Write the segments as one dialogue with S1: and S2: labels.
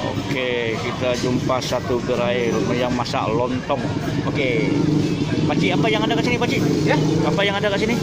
S1: Oke, kita jumpa satu gerai yang masak lontong. Oke, Pakcik, apa yang ada kat sini, Pakcik?
S2: Ya,
S1: Apa yang ada kat sini?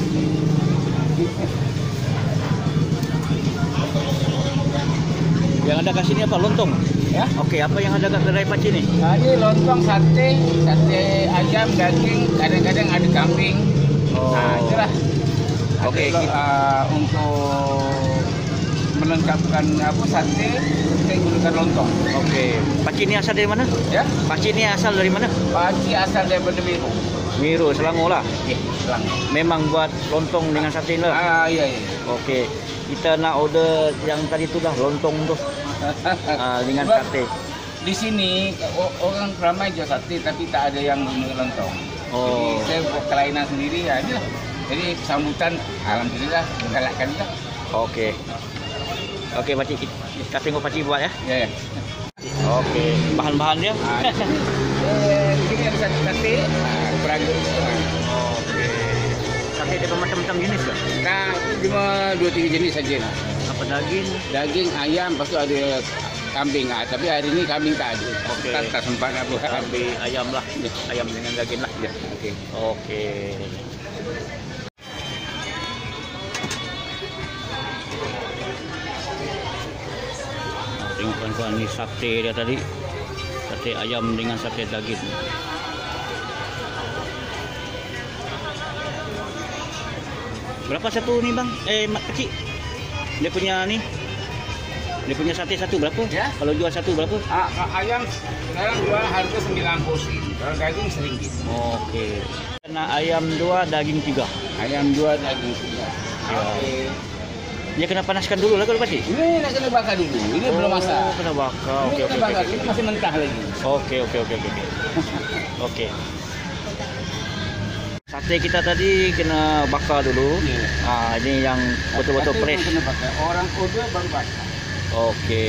S1: Yang ada kat sini apa? Lontong.
S2: ya.
S1: Oke, apa yang ada kat gerai Pakcik ni?
S2: Nah, ini lontong, sate ayam, daging, kadang-kadang ada kambing.
S1: Oh.
S2: Nah, itulah.
S1: Oke,
S2: untuk melengkapkan sate, kita gunakan lontong.
S1: Oke, Pakcik ni asal dari mana?
S2: Ya,
S1: Pakcik ni asal dari mana?
S2: Pakcik asal daripada Miru.
S1: Miru, Selangor lah.
S2: Selangor.
S1: Memang buat lontong dengan sate ni lah.
S2: Iya.
S1: Oke, kita nak order yang tadi tu dah, lontong tu. Dengan
S2: Sebab
S1: sate.
S2: Di sini orang ramai jual sate tapi tak ada yang guna lontong.
S1: Oh.
S2: Jadi saya buat kelainan sendiri ya inilah. Jadi sambutan alhamdulillah menggalakkan lah.
S1: Oke. Oke, Pakcik, kita tengok Pakcik buat ya.
S2: Ya.
S1: Oke, bahan-bahan dia.
S2: Di sini ada sate, beragam.
S1: Oke. Sate ada macam-macam jenis ke?
S2: Nah, cuma 2-3 jenis saja.
S1: Apa daging?
S2: Daging, ayam, lepas tu ada kambing. Tapi hari ini kambing tak ada.
S1: Oke.
S2: Tak sempat nak buat.
S1: Ambil ayam lah. Ayam dengan daging lah.
S2: Ya, oke.
S1: Oke. Tengok kawan-kawan, ni sate dia tadi. Sate ayam dengan sate daging. Berapa satu ni bang? Pakcik. Dia punya ni. Dia punya sate satu berapa?
S2: Ya.
S1: Kalau jual satu berapa?
S2: Ayam sekarang jual harga 90. Kalau daging RM1.
S1: Oke. Kena ayam 2, daging 3.
S2: Ayam 2, daging 3.
S1: Ya.
S2: Oke.
S1: Dia kena panaskan dulu lah kalau Pakcik?
S2: Ini nak kena bakar dulu. Ini belum masak.
S1: Kena bakar.
S2: Ini
S1: Oke,
S2: kena
S1: oke,
S2: bakar.
S1: oke.
S2: Ini masih mentah lagi.
S1: Oke. Oke. Sate kita tadi kena bakar dulu.
S2: Ya.
S1: Ini yang betul-betul
S2: Sate
S1: fresh.
S2: memang kena bakar. Orang order baru bakar.
S1: Oke.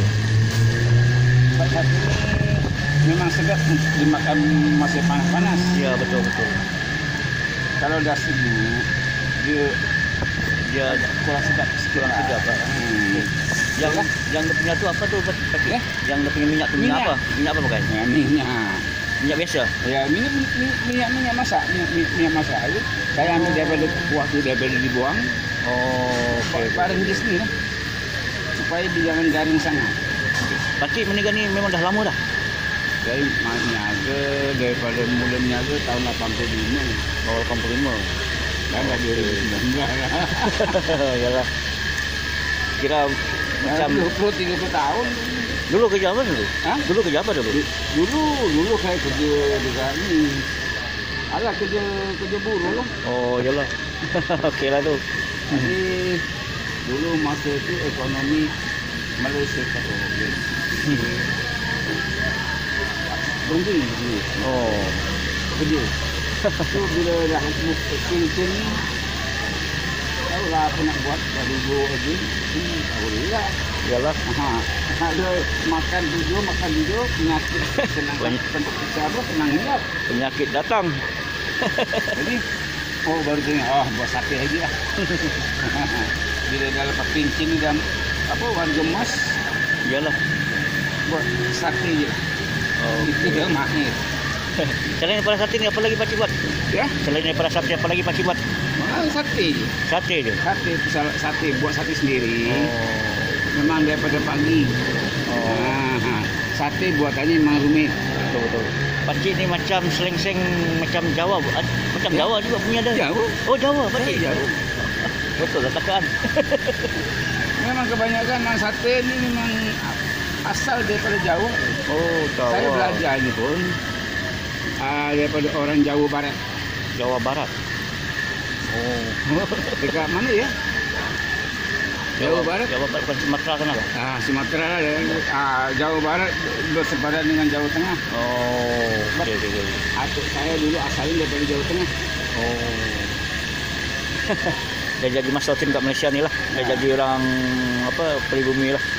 S2: Sate ini memang sedap untuk dimakan masih panas-panas.
S1: Ya, betul.
S2: Kalau dah sejuk,
S1: Dia
S2: kurang sedap.
S1: kurang sedap. Yang dia punya tu apa tu Pakcik?
S2: Ya?
S1: Yang dia punya minyak tu minyak
S2: Minyak.
S1: apa? Minyak apa pakai?
S2: Ya, minyak.
S1: Minyak biasa.
S2: Ya, minyak masak. Minyak masak itu. Saya ambil daripada waktu daripada dibuang.
S1: Oke.
S2: Bareng di sini lah. Supaya dia jangan garing sangat.
S1: Pakcik meniaga ni memang dah lama dah.
S2: Dari niaga daripada mula niaga tahun 85.
S1: Awal 85.
S2: Dah 2019 lah.
S1: Yalah. Kira macam
S2: 20-30 tahun.
S1: dulu kerja apa dulu?
S2: Hah?
S1: Dulu kerja apa dulu?
S2: Dulu saya kerja dekat ni. Alah kerja buruh lah.
S1: Oh, yalah. Okeylah tu.
S2: Jadi dulu masa itu ekonomi Malaysia tak okey. Berhenti dulu.
S1: Oh.
S2: Kerja. Tu bila dah kecil-kecil ni tahulah apa nak buat dari dulu lagi. Tahulah.
S1: Yalah.
S2: Ada makan duduk penyakit senang senang hidup.
S1: Penyakit datang.
S2: Jadi baru tengok buat sate lagi lah. Bila dah lepas pincin ni dah warga emas
S1: Yalah.
S2: buat sate je.
S1: Oh.
S2: Itu dia mahir.
S1: Selain daripada sate ni apa lagi Pakcik buat?
S2: Ya?
S1: Selain daripada sate apa lagi Pakcik buat?
S2: Sate je.
S1: Sate je.
S2: Sate buat sate sendiri.
S1: Oh.
S2: Memang daripada pagi. Sate buatannya memang rumit.
S1: Betul. Pakcik ni macam slang-slang macam Jawa. Macam Jawa juga punya dah.
S2: Jauh.
S1: Oh, Jawa Pakcik.
S2: Jauh.
S1: Betul lah takkan.
S2: Memang kebanyakan memang sate ni memang asal daripada Jawa.
S1: Oh, Jawa.
S2: Saya belajar ni pun daripada orang Jawa Barat.
S1: Jawa Barat. Oh.
S2: Dekat mana ya? Jawa Barat.
S1: Jawa Barat bukan Sumatera sana.
S2: Sumatera lah. Jawa Barat bersepadan dengan Jawa Tengah.
S1: Oh, okey.
S2: Atuk saya dulu asalnya daripada Jawa Tengah.
S1: Oh. Dia jadi masautin kat Malaysia ni lah. Dia jadi orang peribumi lah.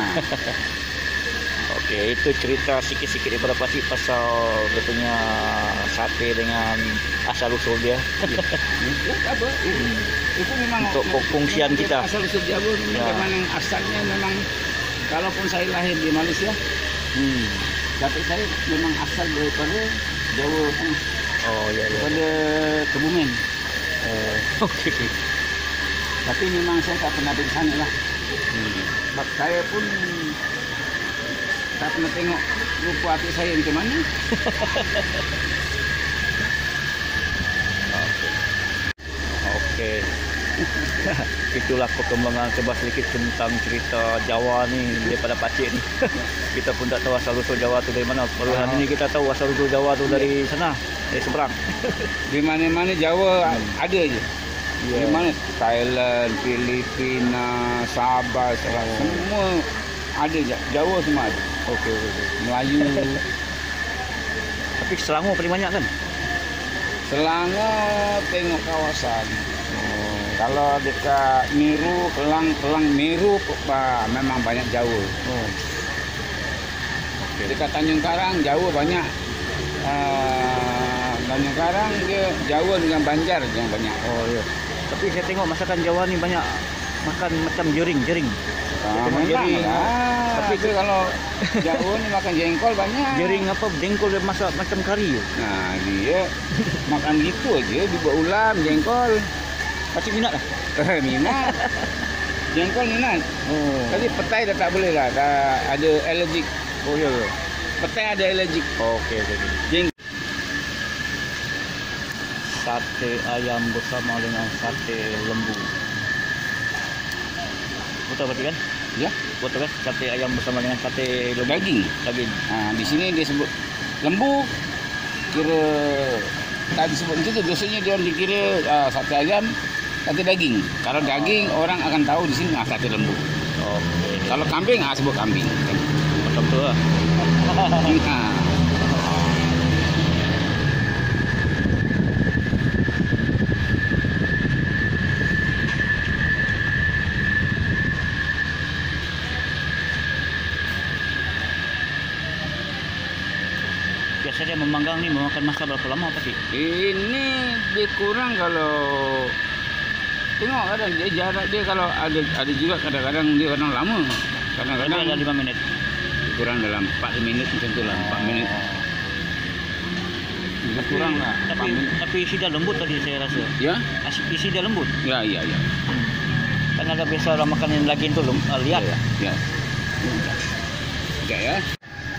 S1: Okey, itu cerita sikit-sikit daripada Pakcik pasal dia punya sate dengan asal usul dia.
S2: Apa? Itu memang
S1: Untuk kongsian kita.
S2: Asal usul Jawa memang asalnya memang kalaupun saya lahir di Malaysia, tapi saya memang asal daripada Jawa Tengah,
S1: Oh iya iya.
S2: daripada Kebumen.
S1: Oke.
S2: Tapi memang saya tak pernah pergi sana lah. Sebab saya pun tak pernah tengok rupa hati saya macam mana.
S1: Oke. Itulah perkembangan coba sedikit tentang cerita Jawa ni daripada pakcik ni. Kita pun tak tahu asal usul Jawa tu dari mana. Baru hari ni kita tahu asal usul Jawa tu dari sana, dari seberang.
S2: Di mana-mana Jawa ada je.
S1: Ya.
S2: Di mana Thailand, Filipina, Sabah, semua ada. Jawa semua ada.
S1: Okey.
S2: Melayu.
S1: Tapi Selangor paling banyak kan?
S2: Selangor tengok kawasan. Kalau dekat Meru, Kelang Meru memang banyak Jawa. Dekat Tanjung Karang Jawa banyak. Tanjung Karang dia Jawa dengan Banjar yang banyak.
S1: Oh ya. Tapi saya tengok masakan Jawa ni banyak makan macam jering.
S2: Memang
S1: jering.
S2: lah. Tapi tu kalau Jawa ni makan jengkol banyak.
S1: Jering apa? Jengkol dia masak macam kari.
S2: Nah dia makan gitu aja, dibuat ulam jengkol.
S1: Pakcik minat lah.
S2: Minat. Jengkol minat.
S1: Oh.
S2: Tapi petai dah tak boleh lah. Dah ada allergic.
S1: Oh ya.
S2: Petai ada allergic.
S1: Okey.
S2: Jeng
S1: Sate ayam bersama dengan sate lembu. Betul kan?
S2: Ya,
S1: Betul kan? Sate ayam bersama dengan sate lembu.
S2: daging. Di sini dia sebut lembu. Kira tak disebut macam tu. Biasanya dia orang dikira sate ayam, sate daging. Kalau daging orang akan tahu di sini sate lembu.
S1: Okey.
S2: Kalau kambing sebut kambing.
S1: Betul lah. Biasanya memanggang ni memakan masa berapa lama Pakcik?
S2: Ini dia kurang kalau tengok kadang dia jarak dia kalau ada juga kadang-kadang dia kadang lama. Kadang-kadang
S1: Ada 5 minit.
S2: kurang dalam 4 minit macam tu lah, 4 minit. Lebih kurang lah. 4 minit.
S1: Tapi isi dah lembut tadi saya rasa.
S2: Ya?
S1: Isi dah lembut.
S2: Ya.
S1: Kan ada biasa orang makan yang daging tu lihat.
S2: Ya. Sekejap ya.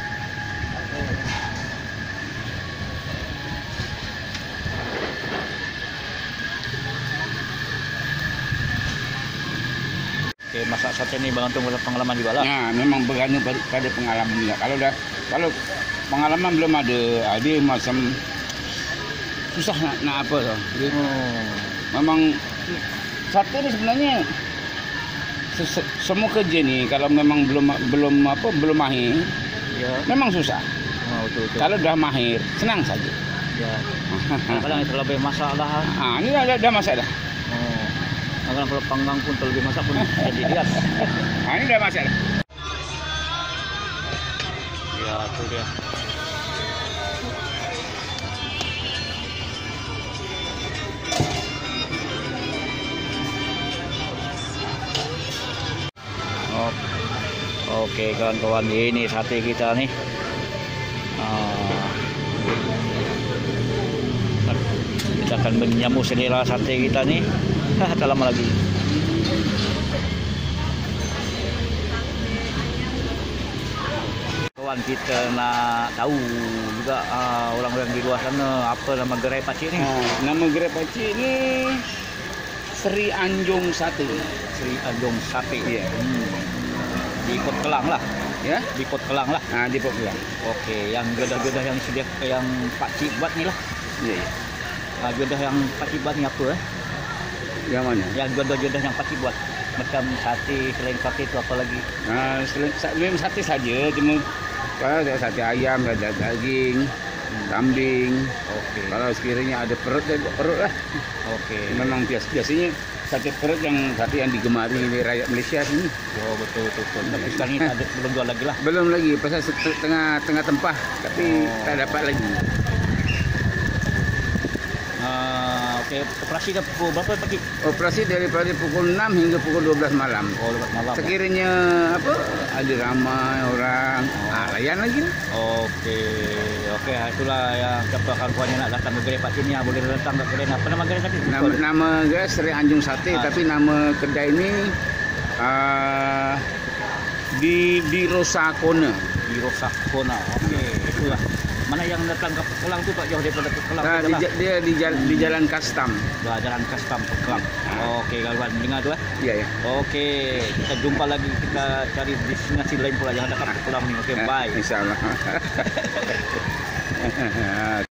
S1: Okey, masak sate ni bergantung pada pengalaman juga lah.
S2: Ya, memang bergantung pada pengalaman juga. Kalau pengalaman belum ada, dia macam susah nak apa tau. Dia, memang sate ni sebenarnya semua kerja ni kalau memang belum mahir,
S1: Ya.
S2: memang susah.
S1: Betul.
S2: Kalau dah mahir, senang saja.
S1: Ya. Kadang-kadang terlebih masak lah.
S2: Ini dah masak dah.
S1: Kadang kalau panggang pun terlebih masak pun jadi lihat.
S2: Ini dah masak dah.
S1: Ya, tu dia. Okey kawan-kawan, ini sate kita ni. Kita akan menyambut selera sate kita ni. Tak lama lagi. Kawan, kita nak tahu juga orang-orang di luar sana apa nama gerai pakcik ni.
S2: Nama gerai pakcik ni Sri Anjung Sate.
S1: Sri Anjung Sate.
S2: Ya.
S1: Di Kot Kelang lah.
S2: Ya?
S1: Di Kot Kelang lah.
S2: Di Pot Kelang.
S1: Okey, yang gedah-gedah yang pakcik buat ni lah.
S2: Ya.
S1: Gedah yang pakcik buat ni apa
S2: Yang mana?
S1: Yang gedah-gedah yang pakcik buat. Macam sate, selain sate tu apa lagi?
S2: Memang sate saja, cuma kalau ada sate ayam, ada daging, kambing.
S1: Okey.
S2: Kalau sekiranya ada perut, ada perut lah.
S1: Okey.
S2: Memang biasanya sate perut sate yang digemari oleh rakyat Malaysia sini.
S1: Oh, betul. Tapi sekarang ni belum jual lagi lah.
S2: Belum lagi, pasal tengah tempah, tapi tak dapat lagi.
S1: Oke, operasi ke pukul berapa pagi?
S2: Operasi daripada pukul 6 hingga pukul 12 malam.
S1: Oh, lepas malam.
S2: Sekiranya apa ada ramai orang, layan lagi lah.
S1: Oke, oke, itulah yang siapa kawan-kawannya nak datang ke kedai Pak Cik ni boleh datang ke kedai. Apa nama kedai tadi?
S2: Nama guys Seri Anjung Sate, tapi nama kedai ini di Biro Sakona.
S1: Biro Sakona. Oke, itulah. Mana yang datang ke Kelang tu tak jauh daripada Kelang.
S2: Dia di Jalan Kastam.
S1: Jalan Kastam Kelang. Oke, kawan dengar tu
S2: Iya ya.
S1: Oke, kita jumpa lagi, kita cari destinasi lain pula yang dekat Kelang ni. Oke, bye.
S2: Insyaallah.